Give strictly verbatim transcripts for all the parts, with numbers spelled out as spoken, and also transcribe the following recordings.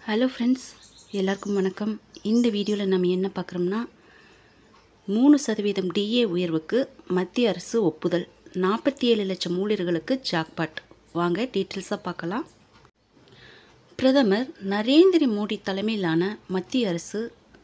Hello friends, எல்லாருக்கும் வணக்கம். இந்த வீடியோவில் நம்ம என்ன பார்க்குறோம்னா, மூணு சதவீதம் டிஏ உயர்வுக்கு மத்திய அரசு ஒப்புதல், நாற்பத்தி ஏழு லட்சம் ஊழியர்களுக்கு ஜாக்பாட். வாங்க டீட்டெயில்ஸாக பார்க்கலாம். பிரதமர் நரேந்திர மோடி தலைமையிலான மத்திய அரசு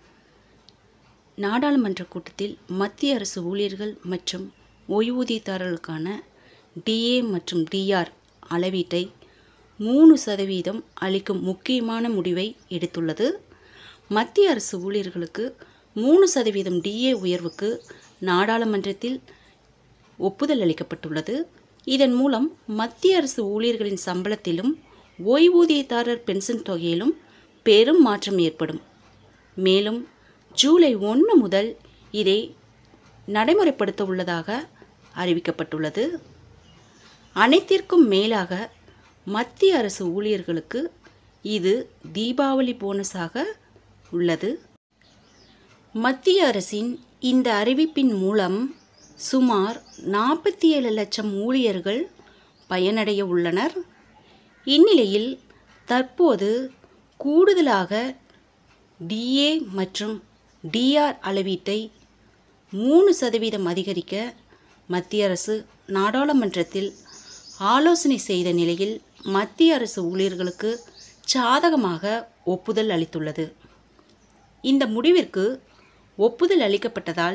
நாடாளுமன்ற கூட்டத்தில் மத்திய அரசு ஊழியர்கள் மற்றும் ஓய்வூதியதாரர்களுக்கான டிஏ மற்றும் டிஆர் அளவீட்டை மூணு சதவீதம் அளிக்கும் முக்கியமான முடிவை எடுத்துள்ளது. மத்திய அரசு ஊழியர்களுக்கு மூணு சதவீதம் டிஏ உயர்வுக்கு நாடாளுமன்றத்தில் ஒப்புதல் அளிக்கப்பட்டுள்ளது. இதன் மூலம் மத்திய அரசு ஊழியர்களின் சம்பளத்திலும் ஓய்வூதியதாரர் பென்ஷன் தொகையிலும் பெரும் மாற்றம் ஏற்படும். மேலும் ஜூலை ஒன்று முதல் இதை நடைமுறைப்படுத்த உள்ளதாக அறிவிக்கப்பட்டுள்ளது. அனைத்திற்கும் மேலாக மத்திய அரசு ஊழியர்களுக்கு இது தீபாவளி போனஸாக உள்ளது. மத்திய அரசின் இந்த அறிவிப்பின் மூலம் சுமார் நாற்பத்தி ஏழு லட்சம் ஊழியர்கள் பயனடைய உள்ளனர். இந்நிலையில் தற்போது கூடுதலாக டிஏ மற்றும் டிஆர் அளவீட்டை மூணு சதவீதம் அதிகரிக்க மத்திய அரசு நாடாளுமன்றத்தில் ஆலோசனை செய்த நிலையில் மத்திய அரசு ஊழியர்களுக்கு சாதகமாக ஒப்புதல் அளித்துள்ளது. இந்த முடிவிற்கு ஒப்புதல் அளிக்கப்பட்டதால்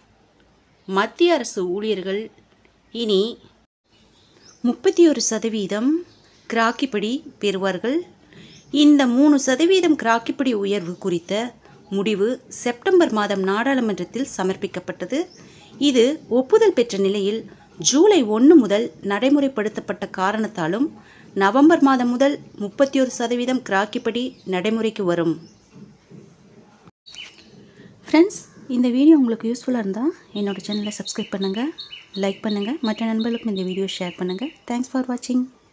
மத்திய அரசு ஊழியர்கள் இனி முப்பத்தி ஒரு சதவீதம் கிராக்கிப்படி பெறுவார்கள். இந்த மூணு சதவீதம் கிராக்கிப்படி உயர்வு குறித்த முடிவு செப்டம்பர் மாதம் நாடாளுமன்றத்தில் சமர்ப்பிக்கப்பட்டது. இது ஒப்புதல் பெற்ற நிலையில் ஜூலை ஒன்று முதல் நடைமுறைப்படுத்தப்பட்ட காரணத்தாலும் நவம்பர் மாதம் முதல் முப்பத்தி ஒரு சதவீதம் கிராக்கிப்படி நடைமுறைக்கு வரும். ஃப்ரெண்ட்ஸ், இந்த வீடியோ உங்களுக்கு யூஸ்ஃபுல்லாக இருந்தால் என்னோட சேனலை சப்ஸ்கிரைப் பண்ணுங்கள், லைக் பண்ணுங்கள், மற்ற நண்பர்களுக்கும் இந்த வீடியோ ஷேர் பண்ணுங்கள். தேங்க்ஸ் ஃபார் வாட்சிங்.